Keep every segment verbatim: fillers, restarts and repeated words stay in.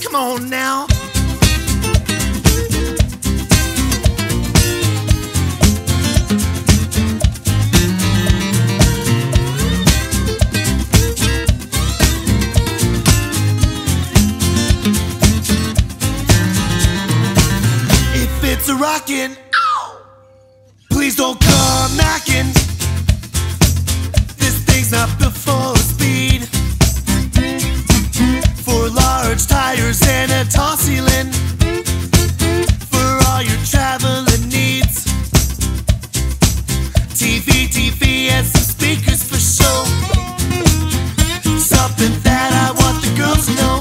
Come on now. If it's a rockin', please don't come knocking. This thing's not built for speed. For large tires and a tall ceiling, for all your traveling needs. T V, T V, and some speakers for show. Something that I want the girls to know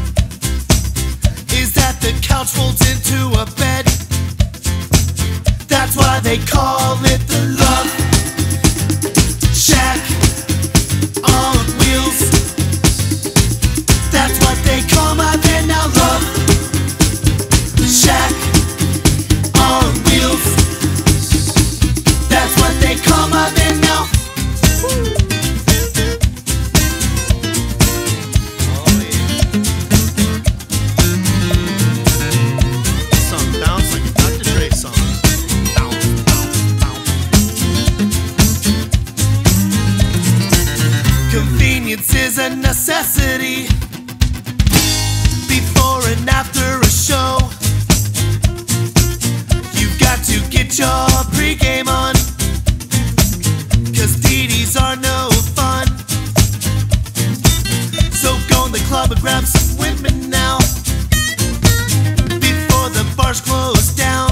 is that the couch folds into a bed. That's why they call it the Love Shack on wheels. That's what they call my bed now, Love Shack on wheels. That's what they call my bed now. Oh yeah. This song sounds like a Doctor Dre song. Convenience is a necessity before and after a show. You've got to get your pregame on, cause D Ds are no fun. So go in the club and grab some women now before the bars close down,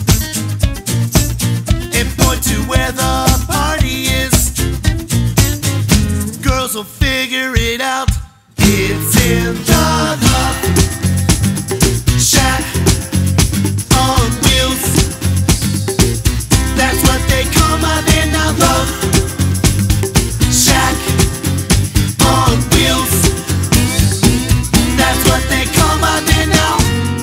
and point to where the party is. Girls will figure it out. It's in the Love Shack on wheels. That's what they call my band now, Love Shack on wheels. That's what they call my band now.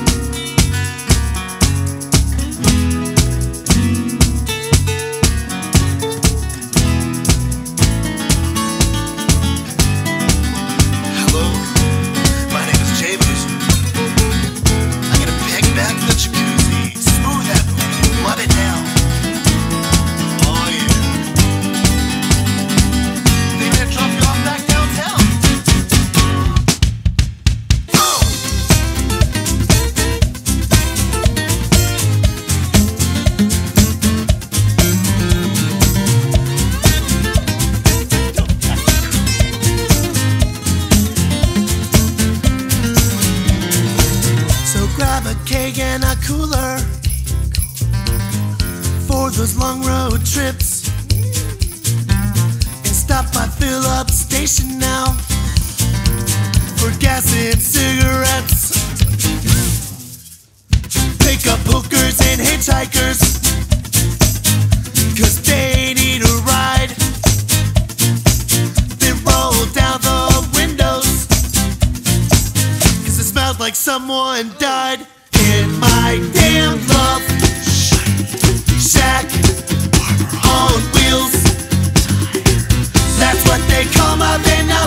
Grab a keg and a cooler for those long road trips, and stop by fill-up station now for gas and cigarettes. Pick up hookers and hitchhikers, cause they need a ride. Then roll down the windows, cause it smells like someone died in my damn Love Shack on wheels. That's what they call my band now.